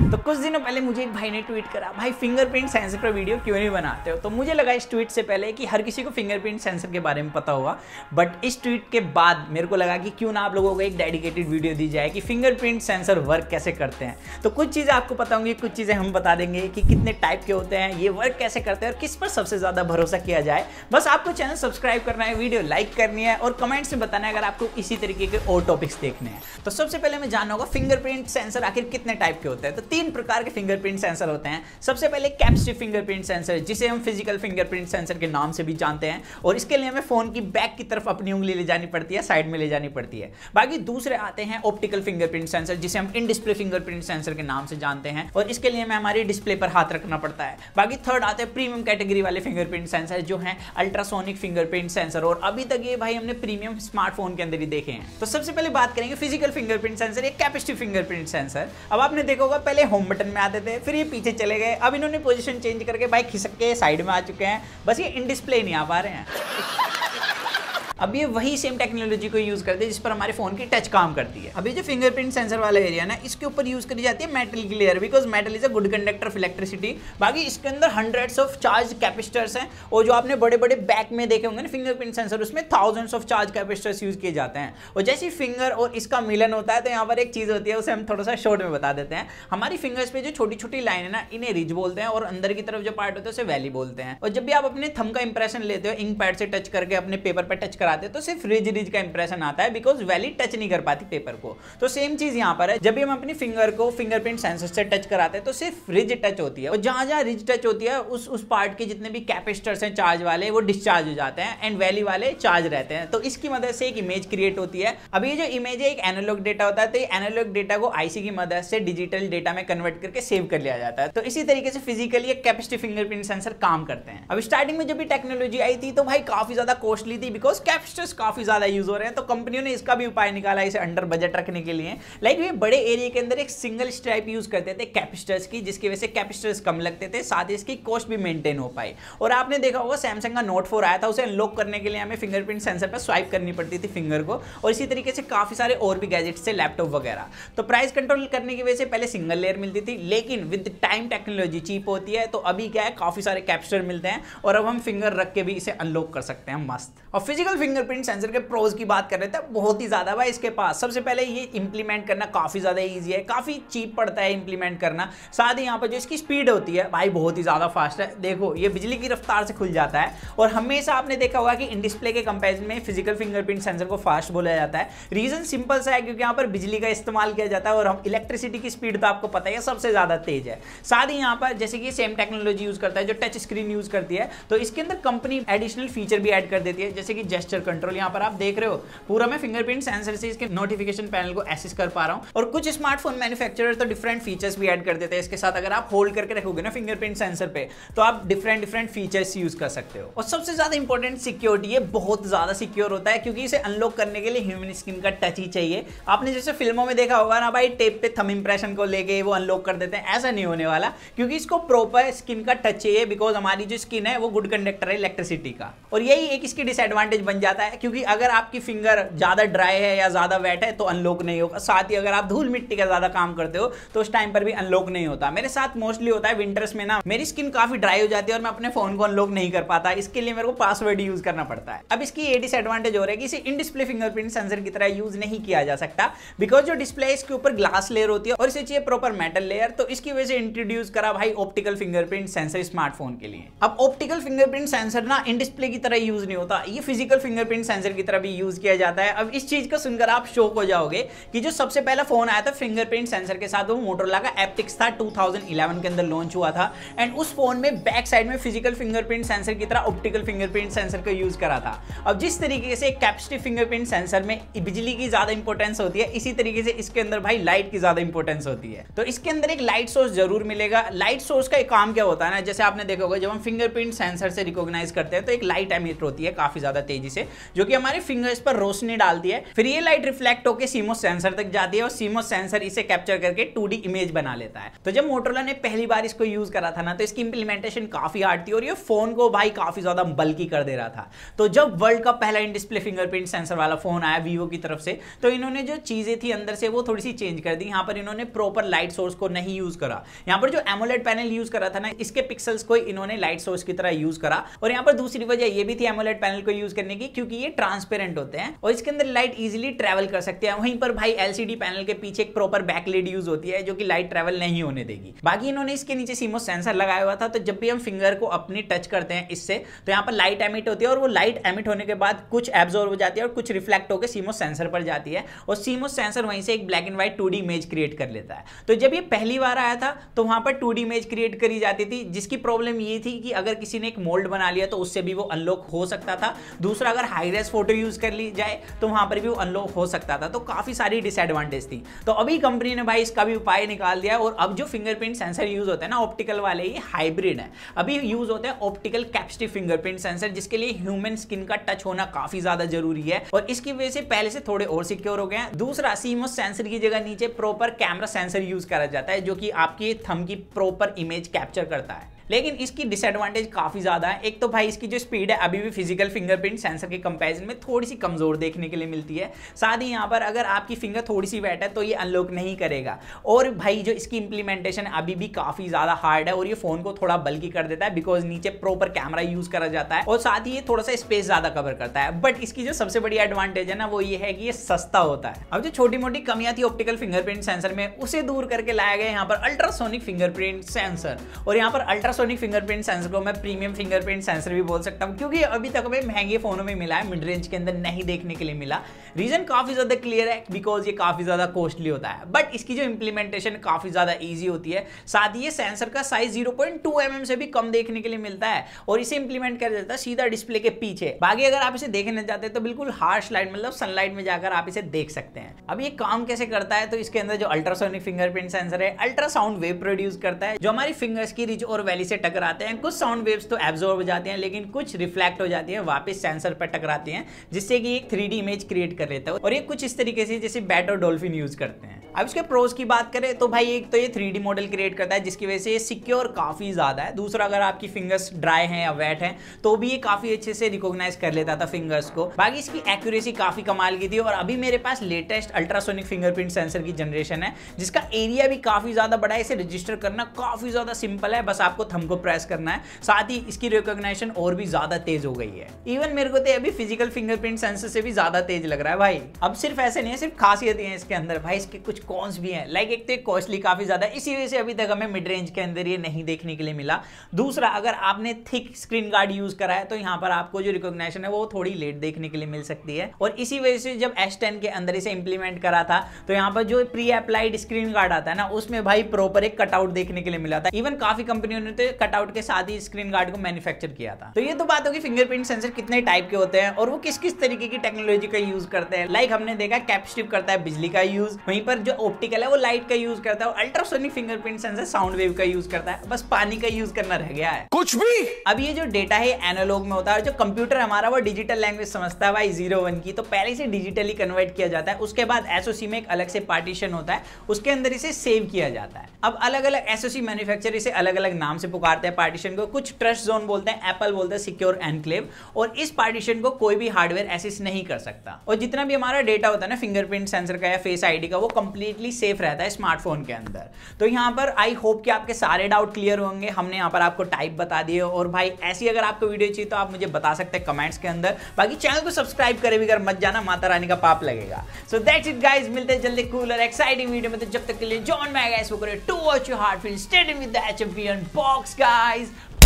तो कुछ दिनों पहले मुझे एक भाई ने ट्वीट करा, भाई फिंगरप्रिंट सेंसर पर वीडियो क्यों नहीं बनाते हो। तो मुझे लगा इस ट्वीट से पहले कि हर किसी को फिंगरप्रिंट सेंसर के बारे में पता होगा, बट इस ट्वीट के बाद मेरे को लगा कि क्यों ना आप लोगों को एक डेडिकेटेड वीडियो दी जाए कि फिंगरप्रिंट सेंसर वर्क कैसे करते हैं। तो कुछ चीज़ें आपको पता होंगी, कुछ चीज़ें हम बता देंगे कि कितने टाइप के होते हैं, ये वर्क कैसे करते हैं और किस पर सबसे ज़्यादा भरोसा किया जाए। बस आपको चैनल सब्सक्राइब करना है, वीडियो लाइक करनी है और कमेंट्स में बताना है अगर आपको इसी तरीके के और टॉपिक्स देखने हैं। तो सबसे पहले मैं जानना होगा फिंगरप्रिंट सेंसर आखिर कितने टाइप के होते हैं। तो 3 प्रकार के फिंगरप्रिंट सेंसर होते हैं। सबसे पहले कैपेसिटिव फिंगरप्रिंट सेंसर, जिसे हम फिजिकल फिंगरप्रिंट सेंसर के नाम से भी जानते हैं, और इसके लिए हमें फोन की बैक की तरफ अपनी उंगली ले जानी पड़ती है, साइड में ले जानी पड़ती है। बाकी दूसरे आते हैं ऑप्टिकल फिंगरप्रिंट सेंसर, जिसे हम इन डिस्प्ले फिंगरप्रिंट सेंसर के नाम से जानते हैं, और इसके लिए हमें हमारी डिस्प्ले पर हाथ रखना पड़ता है। बाकी थर्ड आते हैं प्रीमियम कैटेगरी वाले फिंगरप्रिंट सेंसर, जो हैं अल्ट्रासोनिक फिंगरप्रिंट सेंसर, और अभी तक ये भाई हमने प्रीमियम स्मार्टफोन के अंदर ही देखे हैं। तो सबसे पहले बात करेंगे फिजिकल फिंगरप्रिंट सेंसर, एक कैपेसिटिव फिंगरप्रिंट सेंसर। अब आपने देखा होगा पहले होम बटन में आते थे, फिर ये पीछे चले गए, अब इन्होंने पोजीशन चेंज करके भाई खिसक के साइड में आ चुके हैं, बस ये इन डिस्प्ले नहीं आ पा रहे हैं। अब ये वही सेम टेक्नोलॉजी को यूज करते हैं जिस पर हमारे फोन की टच काम करती है। अभी जो फिंगरप्रिंट सेंसर वाला एरिया ना, इसके ऊपर यूज करी जाती है मेटल की layer, because metal is a good conductor of electricity. बाकी इसके अंदर हंड्रेड्स ऑफ चार्ज कैपेसिटर्स हैं, और जो आपने बड़े बड़े बैक में देखे होंगे ना फिंगरप्रिंट सेंसर, उसमें thousands of charge capacitors use किए जाते हैं। और जैसे फिंगर और इसका मिलन होता है तो यहाँ पर एक चीज होती है, उसे हम थोड़ा सा शॉर्ट में बता देते हैं। हमारी फिंगर्स पे जो छोटी छोटी लाइन है ना, इन्हें रिज बोलते हैं, और अंदर की तरफ जो पार्ट होता है उसे वैली बोलते हैं। और जब भी आप अपने थंब का इंप्रेशन लेते हो, इंक पैड से टच करके अपने पेपर पर टच कराते हो, तो सिर्फ रिज का इंप्रेशन आता है, बिकॉज वैली टच नहीं कर पाती पेपर को। तो सेम चीज यहां पर है, जब भी हम अपनी फिंगर को फिंगरप्रिंट सेंसर से टच कराते हैं तो सिर्फ रिज टच होती है, और जहां जहां रिज टच होती है उस पार्ट के जितने भी कैपेसिटर्स हैं चार्ज वाले, वो डिस्चार्ज हो जाते हैं, एंड वैली वाले चार्ज रहते हैं। तो इसकी मदद से एक इमेज क्रिएट होती है। अब ये जो इमेज है एक एनालॉग डेटा होता है, तो ये एनालॉग डेटा को आईसी की मदद से डिजिटल डेटा में कन्वर्ट करके सेव कर लिया जाता है। तो इसी तरीके से फिजिकली एक कैपेसिटिव फिंगरप्रिंट सेंसर काम करते हैं। अब स्टार्टिंग में जब भी टेक्नोलॉजी आई थी तो भाई काफी ज्यादा कॉस्टली थी, बिकॉज कैपेसिटर्स काफी ज्यादा यूज हो रहे हैं। तो कंपनियों ने इसका भी उपाय निकाला इसे अंडर बजट रखने के लिए। लाइक ये बड़े एरिया के अंदर एक सिंगल स्ट्राइप यूज करते थे कैपेसिटर्स की, जिसकी वजह से कैपेसिटर्स कम लगते थे, साथ ही इसकी कॉस्ट भी मेंटेन हो पाई। और आपने देखा होगा सैमसंग का नोट 4 आया था, उसे अनलॉक करने के लिए हमें फिंगरप्रिंट सेंसर पर स्वाइप करनी पड़ती थी फिंगर को, और इसी तरीके से काफी सारे और भी गैजेट्स से लैपटॉप वगैरह। तो प्राइस कंट्रोल करने की वजह से पहले सिंगल लेयर मिलती थी, लेकिन विद टाइम टेक्नोलॉजी चीप होती है, तो अभी क्या है काफी सारे कैपेसिटर मिलते हैं, और अब हम फिंगर रख के भी इसे अनलॉक कर सकते हैं मस्त। और फिजिकल फिंगरप्रिंट सेंसर के प्रोज की बात कर रहे थे, बहुत ही ज्यादा भाई इसके पास। सबसे पहले ये इंप्लीमेंट करना काफी ज्यादा इजी है, काफी चीप पड़ता है इंप्लीमेंट करना। साथ ही यहाँ पर जो इसकी स्पीड होती है भाई बहुत ही ज्यादा फास्ट है। देखो ये बिजली की रफ्तार से खुल जाता है, और हमेशा आपने देखा होगा कि इन डिस्प्ले के कंपैरिजन में फिजिकल फिंगरप्रिंट सेंसर को फास्ट बोला जाता है। रीजन सिंपल सा है, क्योंकि यहाँ पर बिजली का इस्तेमाल किया जाता है, और हम इलेक्ट्रिसिटी की स्पीड तो आपको पता है सबसे ज्यादा तेज है। साथ ही यहाँ पर जैसे कि सेम टेक्नोलॉजी यूज करता है जो टच स्क्रीन यूज करती है, तो इसके अंदर कंपनी एडिशनल फीचर भी ऐड कर देती है, जैसे कि जेस्चर कंट्रोल। यहाँ पर आप देख रहे हो पूरा मैं फिंगरप्रिंट सेंसर से इसके नोटिफिकेशन पैनल को एक्सेस कर पा रहा हूं। और कुछ स्मार्टफोन मैन्युफैक्चरर तो डिफरेंट फीचर्स भी ऐड कर देते हैं इसके साथ। अगर आप होल्ड करके रखोगे ना फिंगरप्रिंट सेंसर पे, तो आप डिफरेंट फीचर्स यूज कर सकते हो। और सबसे ज्यादा इंपॉर्टेंट सिक्योरिटी, ये बहुत ज्यादा सिक्योर होता है, क्योंकि इसे अनलॉक करने के लिए ह्यूमन स्किन का टच ही चाहिए। आपने जैसे फिल्मों में देखा होगा ना भाई, टेप पे थंब इंप्रेशन को लेके वो अनलॉक कर देते हैं, ऐसा नहीं होने वाला, क्योंकि इसको प्रॉपर स्किन का टच चाहिए, बिकॉज हमारी जो स्किन है वो गुड कंडक्टर है इलेक्ट्रिसिटी का। और यही एक इसकी डिसएडवांटेज बन जाता है, क्योंकि अगर आपकी फिंगर ज्यादा ड्राई है या ज्यादा वेट है तो अनलॉक नहीं होगा। साथ ही अगर आप धूल मिट्टी का ज्यादा काम करते हो तो उस टाइम पर भी अनलॉक नहीं होता। मेरे साथ मोस्टली होता है विंटर्स में ना, मेरी स्किन काफी ड्राई हो जाती है और मैं अपने फोन को अनलॉक नहीं कर पाता, इसके लिए मेरे को पासवर्ड यूज करना पड़ता है। अब इसकी ये डिसएडवांटेज हो रहा है कि इसे इन डिस्प्ले फिंगरप्रिंट सेंसर की तरह यूज नहीं किया जा सकता, बिकॉज जो डिस्प्ले है इसके ऊपर ग्लास लेयर होती है और इसे चाहिए प्रॉपर मेटल लेयर। तो इसकी वजह से इंट्रोड्यूस करा भाई ऑप्टिकल फिंगरप्रिंट सेंसर स्मार्टफोन के लिए। अब ऑप्टिकल फिंगरप्रिंट सेंसर ना इन डिस्प्ले की तरह यूज नहीं होता, ये फिजिकल फिंगरप्रिंट सेंसर की तरह भी यूज किया जाता है। अब इस चीज को सुनकर आप शॉक हो जाओगे कि जो सबसे पहला फोन आया था फिंगरप्रिंट सेंसर के साथ, वो मोटोरोला का एप्टिक्स था, 2011 के अंदर लॉन्च हुआ था। एंड उस फोन में बैक साइड में फिजिकल फिंगरप्रिंट सेंसर की तरह ऑप्टिकल फिंगरप्रिंट सेंसर को यूज करा था। अब जिस तरीके से कैपेसिटिव फिंगरप्रिंट सेंसर में बिजली की ज्यादा इंपॉर्टेंस होती है, इसी तरीके से इसके अंदर भाई लाइट की ज्यादा इंपॉर्टेंस होती है। तो इसके अंदर एक लाइट सोर्स जरूर मिलेगा। लाइट सोर्स का एक काम क्या होता है ना, जैसे आपने देखा होगा जब हम फिंगरप्रिंट सेंसर से रिकॉग्नाइज करते हैं तो एक लाइट एमिट होती है काफी ज्यादा तेजी से, जो कि हमारे फिंगर्स पर रोशनी डालती है। फिर ये लाइट रिफ्लेक्ट होकर सीमोस सेंसर तक जाती है और सीमोस सेंसर इसे कैप्चर करके 2D इमेज बना लेता है। तो जब मोटोरोला ने पहली बार इसको यूज करा था ना, तो इसकी इंप्लीमेंटेशन काफी हार्ड थी और ये फोन को भाई काफी ज्यादा बल्कि कर दे रहा था। तो जब वर्ल्ड का पहला इन डिस्प्ले फिंगरप्रिंट सेंसर वाला फोन आया वीवो की तरफ से, तो इन्होंने जो चीजें थी अंदर से वो थोड़ी सी चेंज कर दी। यहाँ पर इन्होंने प्रॉपर लाइट सोर्स को नहीं यूज करा। यहाँ पर जो एमोलेड पैनल यूज करा था ना, इसके पिक्सल्स को इन्होंने लाइट सोर्स की तरह यूज करा। और यहाँ पर दूसरी वजह ये भी थी एमोलेड पैनल को यूज करने की, क्योंकि ये ट्रांसपेरेंट होते हैं और इसके अंदर लाइट इजीली ट्रेवल कर सकते हैं। वहीं पर भाई एलसीडी पैनल के पीछे एक प्रॉपर बैकलिड यूज होती है, जो कि लाइट ट्रेवल नहीं होने देगी। बाकी इन्होंने इसके नीचे सीमोस सेंसर लगाया हुआ था, तो जब भी हम फिंगर को अपनी टच करते हैं इससे, तो यहाँ पर लाइट एमिट होती है और वो लाइट एमिट होने के बाद कुछ एब्जॉर्ब हो जाती है और कुछ रिफ्लेक्ट होकर सीमोस सेंसर पर जाती है और सीमोस सेंसर वहीं से एक black and white 2D image create कर लेता है। तो जब ये पहली बार आया था तो वहां पर 2D इमेज क्रिएट करी जाती थी, जिसकी प्रॉब्लम ये थी कि अगर किसी ने एक मोल्ड बना लिया तो उससे भी वो अनलॉक हो सकता था। दूसरा, अगर हाई रेज फोटो यूज कर ली जाए तो वहां पर भी वो अनलॉक हो सकता था। तो काफी सारी डिसएडवांटेज थी। तो अभी कंपनी ने भाई इसका भी उपाय निकाल दिया और अब जो फिंगरप्रिंट सेंसर यूज होते हैं ना ऑप्टिकल वाले, ये हाइब्रिड है। अभी यूज होते हैं ऑप्टिकल कैपेसिटिव फिंगरप्रिंट सेंसर, जिसके लिए ह्यूमन स्किन का टच होना काफी ज्यादा जरूरी है और इसकी वजह से पहले से थोड़े और सिक्योर हो गए हैं। दूसरा, सीमोस सेंसर की जगह नीचे प्रॉपर कैमरा सेंसर यूज करा जाता है, जो कि आपकी थंब की प्रॉपर इमेज कैप्चर करता है। लेकिन इसकी डिसएडवांटेज काफी ज्यादा है। एक तो भाई इसकी जो स्पीड है अभी भी फिजिकल फिंगरप्रिंट सेंसर के कंपैरिजन में थोड़ी सी कमजोर देखने के लिए मिलती है। साथ ही यहाँ पर अगर आपकी फिंगर थोड़ी सी वेट है तो ये अनलॉक नहीं करेगा। और भाई जो इसकी इंप्लीमेंटेशन अभी भी काफी ज्यादा हार्ड है और ये फोन को थोड़ा बल्कि कर देता है, बिकॉज नीचे प्रॉपर कैमरा यूज करा जाता है और साथ ही ये थोड़ा सा स्पेस ज्यादा कवर करता है। बट इसकी जो सबसे बड़ी एडवांटेज है ना, वो ये है कि ये सस्ता होता है। अब जो छोटी मोटी कमियां थी ऑप्टिकल फिंगरप्रिंट सेंसर में, उसे दूर करके लाया गया यहाँ पर अल्ट्रासोनिक फिंगरप्रिंट सेंसर। और यहाँ पर अल्ट्रासोनिक फिंगरप्रिंट सेंसर को मैं प्रीमियम फिंगरप्रिंट सेंसर भी बोल सकता हूं, क्योंकि अभी तक हमें महंगे फोनों में मिला है, मिड रेंज के अंदर नहीं देखने के लिए मिला। रीजन काफी ज्यादा क्लियर है, बिकॉज ये काफी ज्यादा कॉस्टली होता है। बट इसकी जो इंप्लीमेंटेशन काफी ज्यादा इजी होती है। साथ ही ये सेंसर का साइज 0.2 mm से भी कम देखने के लिए मिलता है और इसे इंप्लीमेंट कर देता है सीधा डिस्प्ले के पीछे। बाकी अगर आप इसे देखने जाते हैं तो बिल्कुल हार्श लाइट, मतलब सनलाइट में जाकर आप इसे देख सकते हैं। अब ये काम कैसे करता है, तो इसके अंदर जो अल्ट्रासोनिक फिंगरप्रिंट सेंसर है, अल्ट्रासाउंड वेव प्रोड्यूस करता है, जो हमारी फिंगर्स की रिज और वैली से टकराते हैं। कुछ साउंड वेव्स तो एब्जॉर्ब हो जाती हैं, लेकिन कुछ रिफ्लेक्ट हो जाती हैं, वापस सेंसर पर टकराती हैं, जिससे कि एक 3D इमेज क्रिएट कर लेता है। और ये कुछ इस तरीके से जैसे बैट और डॉल्फिन यूज करते हैं। अब इसके प्रोज की बात करें तो भाई एक तो ये 3D मॉडल क्रिएट करता है, जिसकी वजह से ये सिक्योर काफी ज्यादा है। दूसरा, अगर आपकी फिंगर्स ड्राई हैं या वेट हैं तो भी ये काफी अच्छे से रिकॉग्नाइज कर लेता था फिंगर्स को। बाकी इसकी एक्यूरेसी काफी कमाल की थी। और अभी मेरे पास लेटेस्ट अल्ट्रासोनिक फिंगरप्रिंट सेंसर की जनरेशन है, जिसका एरिया भी काफी ज्यादा बड़ा है। इसे रजिस्टर करना काफी ज्यादा सिंपल है, बस आपको थंब को प्रेस करना है। साथ ही इसकी रिकॉग्निशन और भी ज्यादा तेज हो गई है। इवन मेरे को तो अभी फिजिकल फिंगरप्रिंट सेंसर से भी ज्यादा तेज लग रहा है भाई। अब सिर्फ ऐसे नहीं है, सिर्फ खासियत है इसके अंदर भाई, इसके कुछ कॉन्स भी हैं। लाइक एक तो कॉस्टली काफी ज्यादा, इसी वजह से अभी तक हमें मिड रेंज के अंदर ये नहीं देखने के लिए मिला। दूसरा, अगर आपने थिक स्क्रीन गार्ड यूज करा है तो यहाँ पर आपको जो रिकॉग्निशन है वो थोड़ी लेट देखने के लिए मिल सकती है। और इसी वजह से जब S10 के अंदर इसे इंप्लीमेंट करा था तो यहाँ पर जो प्री अप्लाइड स्क्रीन गार्ड आता है ना, उसमें भाई प्रॉपर एक कटआउट देखने के लिए मिला था। इवन काफी कंपनियों ने तो कटआउट के साथ ही स्क्रीन गार्ड को मैन्युफैक्चर किया था। तो ये तो बात होगी फिंगरप्रिंट सेंसर कितने टाइप के होते हैं और वो किस किस तरीके की टेक्नोलॉजी का यूज करते हैं। लाइक हमने देखा कैपेसिटिव करता है बिजली का यूज, वहीं पर जो ऑप्टिकल है वो लाइट का यूज करता है और ultrasonic fingerprint sensor sound wave का यूज करता है। बस पानी का यूज करना रह गया है कुछ भी। अब ये जो डेटा है एनालॉग में होता है, जो कंप्यूटर हमारा वो डिजिटल लैंग्वेज समझता है भाई 0-1 की, तो पहले से डिजिटली कन्वर्ट किया जाता है। उसके बाद एसओसी में एक अलग से पार्टीशन होता है, उसके अंदर इसे सेव किया जाता है। अब अलग अलग एसओसी मैन्युफैक्चरर इसे अलग अलग नाम से पुकारते हैं पार्टीशन को। कुछ ट्रस्ट जोन बोलते हैं, एप्पल बोलते हैं सिक्योर एनक्लेव। और इस पार्टीशन को कोई भी हार्डवेयर एक्सेस नहीं कर सकता। और जितना भी हमारा डेटा होता है ना फिंगरप्रिंट सेंसर का या फेस आईडी का, वो कंप्लीटली सेफ रहता है स्मार्टफोन के अंदर। तो यहाँ पर आई होप कि आपके सारे डाउट क्लियर होंगे। हमने यहाँ पर आपको टाइप बता दिए। और भाई ऐसी अगर आपको वीडियो चाहिए तो आप मुझे बता सकते हैं कमेंट्स के अंदर। बाकी चैनल को सब्सक्राइब करे बगैर मत जाना, माता रानी का पाप लगेगा। सो दैट्स इट गाइस, मिलते हैं जल्दी कूल और एक्साइटिंग वीडियो में। तो जब तक के लिए जॉन मैं गाइस वो care to watch your heart feel, stay in with the HMP unbox guys.